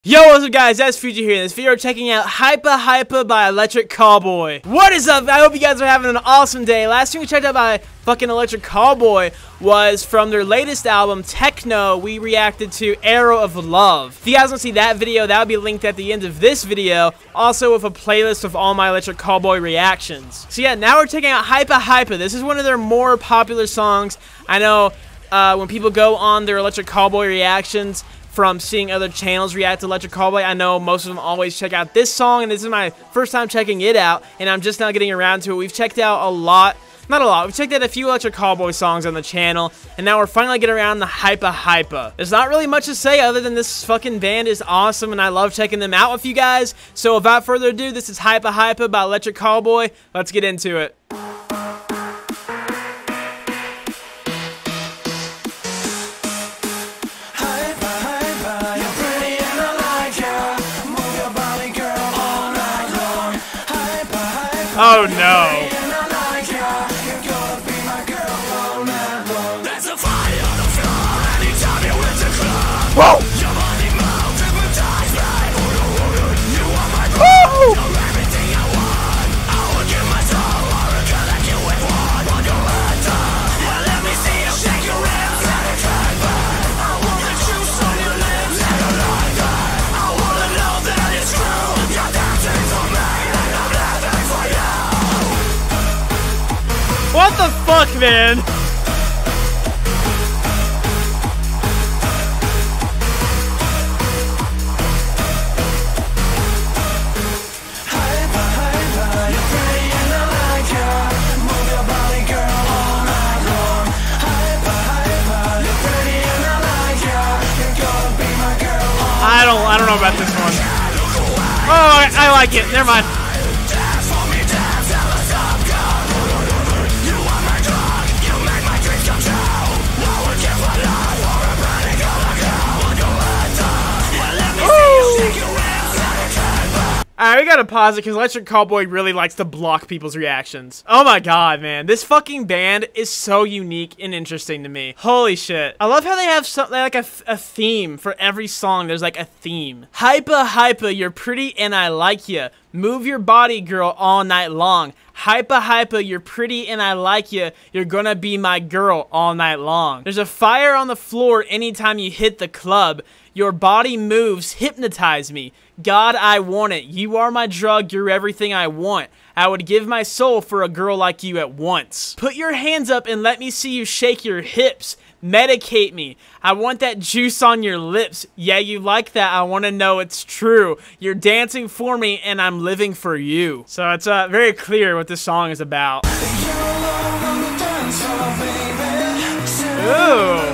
Yo, what's up guys, that's Fuji here. In this video we're checking out Hypa Hypa by Electric Callboy. What is up? I hope you guys are having an awesome day. Last thing we checked out by fucking Electric Callboy was from their latest album, Techno. We reacted to Arrow of Love. If you guys want to see that video, that'll be linked at the end of this video, also with a playlist of all my Electric Callboy reactions. So yeah, now we're checking out Hypa Hypa. This is one of their more popular songs. I know when people go on their Electric Callboy reactions, from seeing other channels react to Electric Callboy, I know most of them always check out this song, and this is my first time checking it out, and I'm just now getting around to it. We've checked out not a lot, we've checked out a few Electric Callboy songs on the channel, and now we're finally getting around to Hypa Hypa. There's not really much to say other than this fucking band is awesome, and I love checking them out with you guys. So without further ado, this is Hypa Hypa by Electric Callboy. Let's get into it. Oh no. Whoa! What the fuck, man? I don't know about this one. Oh, I like it. Never mind. Alright, we gotta pause it because Electric Callboy really likes to block people's reactions. Oh my god, man. This fucking band is so unique and interesting to me. Holy shit. I love how they have something like a theme for every song. There's like a theme. Hypa Hypa, you're pretty and I like ya. Move your body, girl, all night long. Hypa Hypa, you're pretty and I like ya. You're gonna be my girl all night long. There's a fire on the floor anytime you hit the club. Your body moves, hypnotize me. God, I want it. You are my drug, you're everything I want. I would give my soul for a girl like you at once. Put your hands up and let me see you shake your hips. Medicate me. I want that juice on your lips. Yeah, you like that. I want to know it's true. You're dancing for me and I'm living for you. So it's very clear what this song is about. Ooh.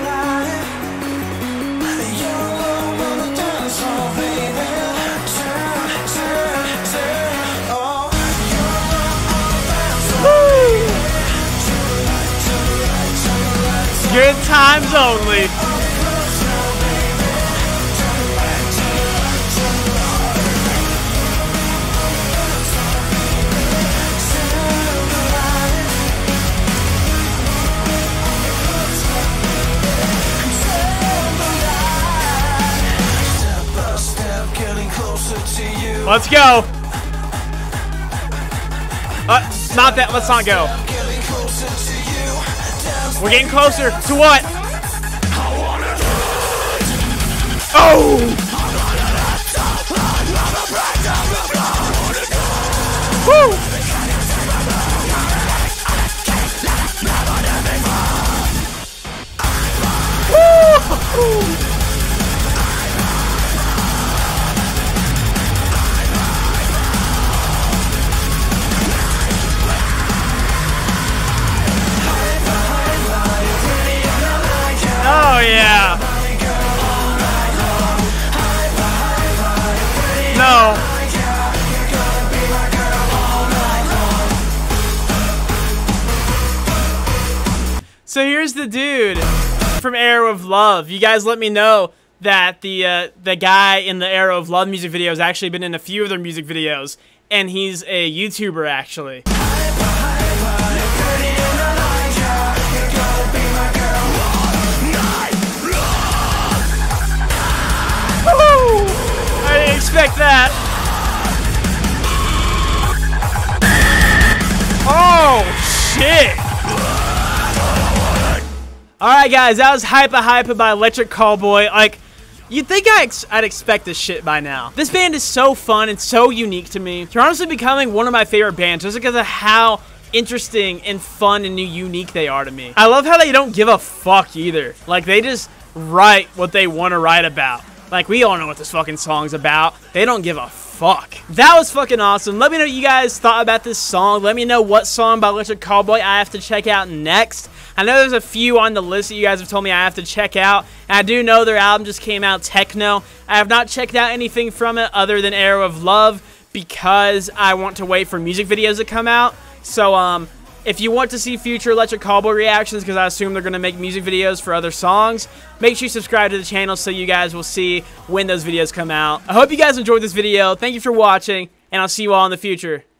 Good times only. Let's go. Not that. Let's not go. We're getting closer to what? Oh! Woo! Woo! Oh yeah. No. So here's the dude from Arrow of Love. You guys let me know that the guy in the Arrow of Love music video has actually been in a few of their music videos, and he's a YouTuber actually. expect that. Oh, shit. Alright, guys, that was Hypa Hypa by Electric Callboy. Like, you'd think I'd expect this shit by now. This band is so fun and so unique to me. They're honestly becoming one of my favorite bands just because of how interesting and fun and unique they are to me. I love how they don't give a fuck either. Like, they just write what they want to write about. Like, we all know what this fucking song's about. They don't give a fuck. That was fucking awesome. Let me know what you guys thought about this song. Let me know what song by Electric Callboy I have to check out next. I know there's a few on the list that you guys have told me I have to check out. And I do know their album just came out, Techno. I have not checked out anything from it other than Arrow of Love because I want to wait for music videos to come out. So, if you want to see future Electric Callboy reactions, because I assume they're going to make music videos for other songs, make sure you subscribe to the channel so you guys will see when those videos come out. I hope you guys enjoyed this video. Thank you for watching, and I'll see you all in the future.